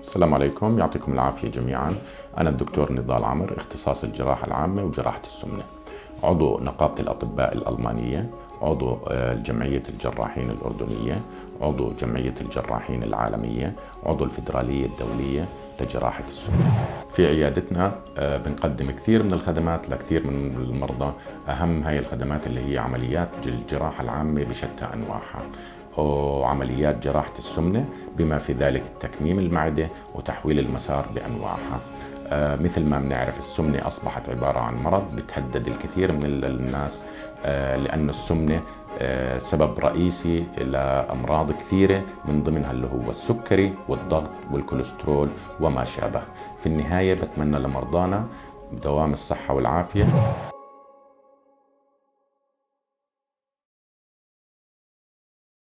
السلام عليكم، يعطيكم العافية جميعا. أنا الدكتور نضال عمر، اختصاص الجراحة العامة وجراحة السمنة، عضو نقابة الأطباء الألمانية، عضو جمعية الجراحين الأردنية، عضو جمعية الجراحين العالمية، عضو الفيدرالية الدولية لجراحة السمنة. في عيادتنا بنقدم كثير من الخدمات لكثير من المرضى. أهم هاي الخدمات اللي هي عمليات الجراحة العامة بشتى أنواعها، وعمليات جراحة السمنة بما في ذلك تكميم المعدة وتحويل المسار بأنواعها. مثل ما بنعرف السمنة أصبحت عبارة عن مرض بتهدد الكثير من الناس، لأن السمنة سبب رئيسي لأمراض كثيرة، من ضمنها اللي هو السكري والضغط والكوليسترول وما شابه. في النهاية بتمنى لمرضانا دوام الصحة والعافية.